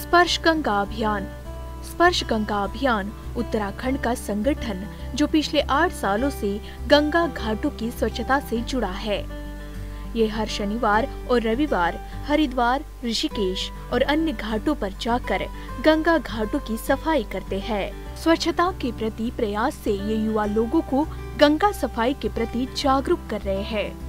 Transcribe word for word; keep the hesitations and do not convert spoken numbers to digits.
स्पर्श गंगा अभियान। स्पर्श गंगा अभियान उत्तराखंड का संगठन जो पिछले आठ सालों से गंगा घाटों की स्वच्छता से जुड़ा है। ये हर शनिवार और रविवार हरिद्वार, ऋषिकेश और अन्य घाटों पर जाकर गंगा घाटों की सफाई करते हैं। स्वच्छता के प्रति प्रयास से ये युवा लोगों को गंगा सफाई के प्रति जागरूक कर रहे हैं।